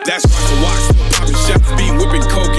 That's why the watch still popping shots, be whipping coke.